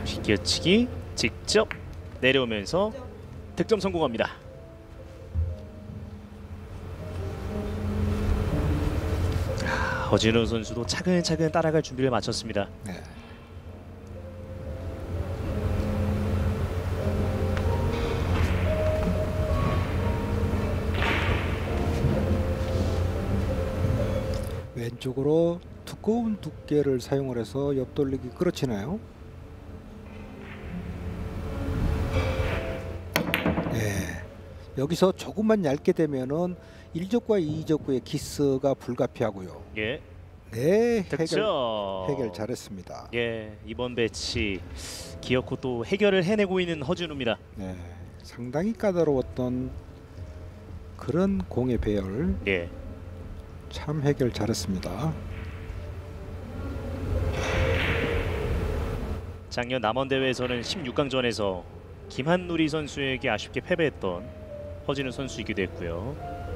비껴치기 직접 내려오면서 득점 성공합니다. 허진우 선수도 차근차근 따라갈 준비를 마쳤습니다. 네. 왼쪽으로 두꺼운 두께를 사용을 해서 옆돌리기 끌어치나요? 네. 여기서 조금만 얇게 되면은 1적과 2적구의 키스가 불가피하고요. 예, 네, 득점. 해결 잘했습니다. 예, 이번 배치 기어코 또 해결을 해내고 있는 허진우입니다. 네, 상당히 까다로웠던 그런 공의 배열. 예, 참 해결 잘했습니다. 작년 남원 대회에서는 16강전에서 김한누리 선수에게 아쉽게 패배했던 허진우 선수이기도 했고요.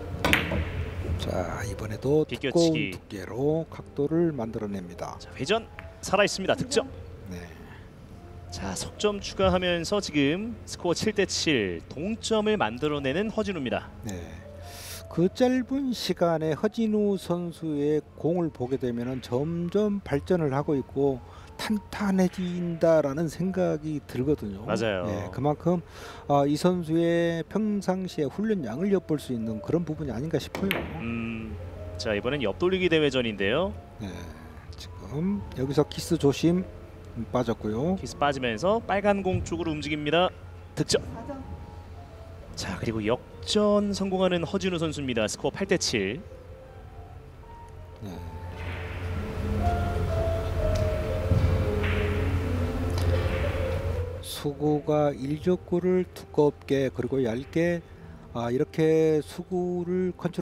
자, 이번에도 비껴치기. 두꺼운 두께로 각도를 만들어냅니다. 자, 회전 살아 있습니다. 득점. 네, 자, 석점 추가하면서 지금 스코어 7대7 동점을 만들어내는 허진우입니다. 네. 그 짧은 시간에 허진우 선수의 공을 보게 되면은 점점 발전을 하고 있고 탄탄해진다라는 생각이 들거든요. 맞아요. 네, 그만큼 이 선수의 평상시에 훈련량을 엿볼 수 있는 그런 부분이 아닌가 싶어요. 자, 이번엔 옆돌리기 대회전인데요. 네, 지금 여기서 키스 조심 빠졌고요. 키스 빠지면서 빨간 공 쪽으로 움직입니다. 득점. 자, 그리고 역전 성공하는 허진우 선수입니다. 스코어 8대7. 네. 수구가 1적구를 두껍게 그리고 얇게 이렇게 수구를 컨트롤